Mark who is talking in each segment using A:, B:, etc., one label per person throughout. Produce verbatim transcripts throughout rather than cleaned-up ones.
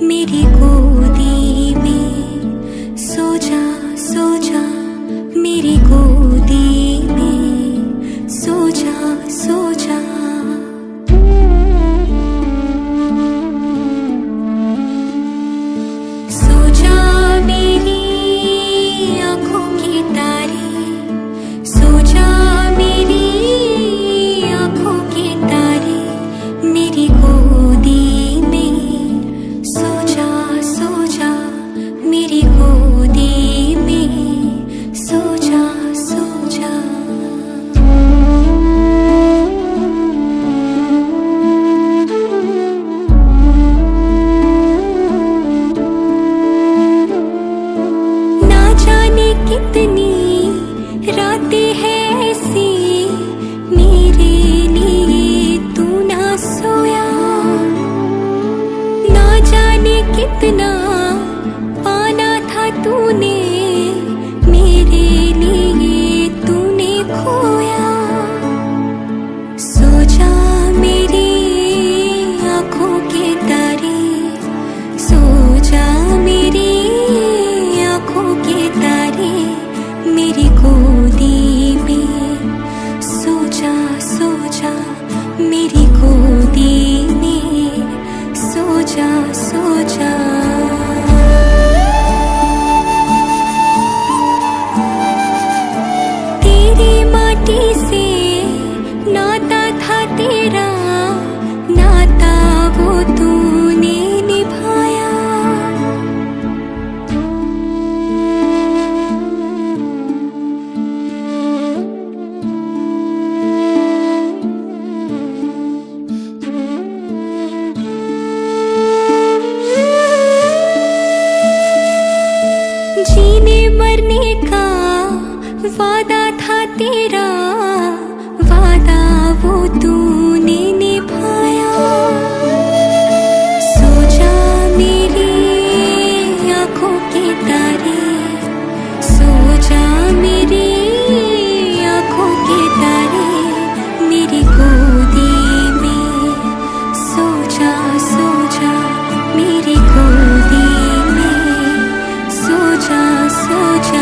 A: मेरी गोदी में सो जा सो जा, मेरी गोदी में सो जा सो जा। सो जा मेरी आँखों के तारे, सो जा मेरी आँखों के तारे, मेरी गोदी में सो जा सो जा, मेरी गोदी में सो जा सो जा। ना जाने कितनी रातें हैं ऐसी मेरे लिए तू ना सोया, ना जाने कितना पाना था तूने मेरे लिए तूने खोया। सो जा मेरी आँखों के तारे, सो जा मेरी आँखों के तारे, मेरी गोदी में सो जा सो जा, मेरी गोदी में सो जा सो जा। तेरी माटी से नाता था तेरा, नाता वो तूने निभाया। जीने मरने का वादा था तेरा, वादा वो तूने निभाया। सो जा मेरी आँखों के तारे, सो जा मेरी आँखों के तारे, मेरी गोदी में सो जा सो जा, मेरी गोदी में सो जा सो जा।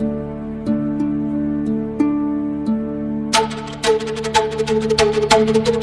B: Thank you.